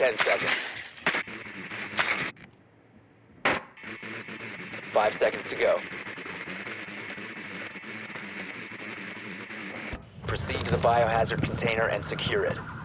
10 seconds. 5 seconds to go. Proceed to the biohazard container and secure it.